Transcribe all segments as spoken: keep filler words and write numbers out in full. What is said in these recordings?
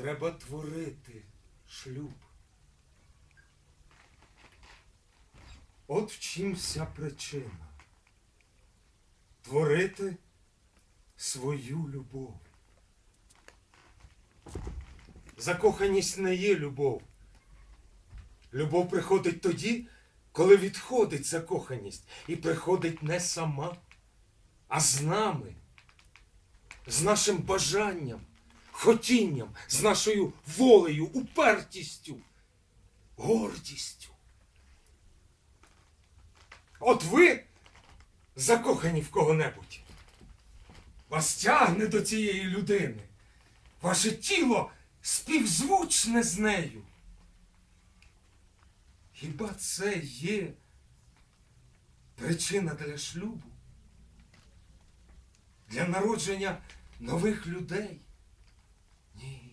Треба творити шлюб. От в чим вся причина. Творити свою любов. Закоханість не є любов. Любов приходить тоді, коли відходить закоханість. І приходить не сама, а з нами. З нашим бажанням, хотінням, з нашою волею, упертістю, гордістю. От ви закохані в кого-небудь. Вас тягне до цієї людини. Ваше тіло співзвучне з нею. Хіба це є причина для шлюбу? Для народження нових людей? Ні.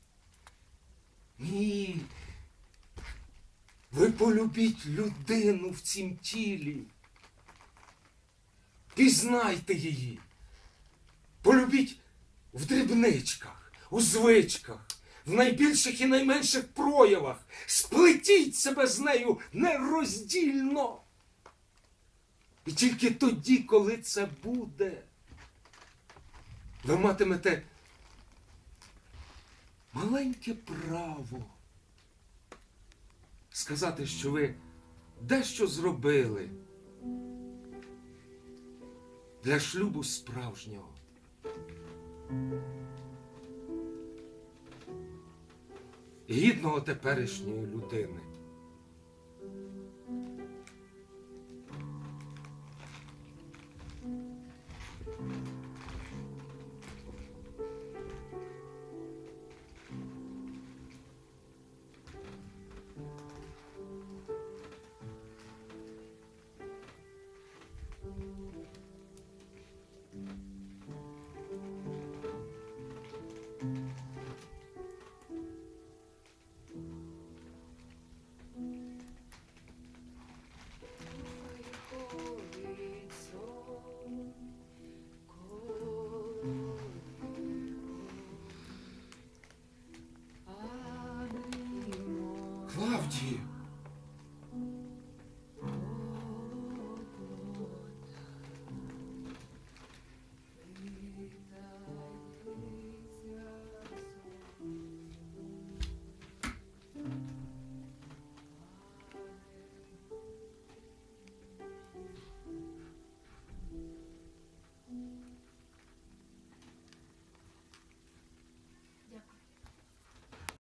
Ні. Ви полюбіть людину в цім тілі. Пізнайте її. Полюбіть в дрібничках, у звичках, в найбільших і найменших проявах. Сплетіть себе з нею нероздільно. І тільки тоді, коли це буде, ви матимете маленьке право сказати, що ви дещо зробили для шлюбу справжнього. Гідного теперішньої людини. Клавдію!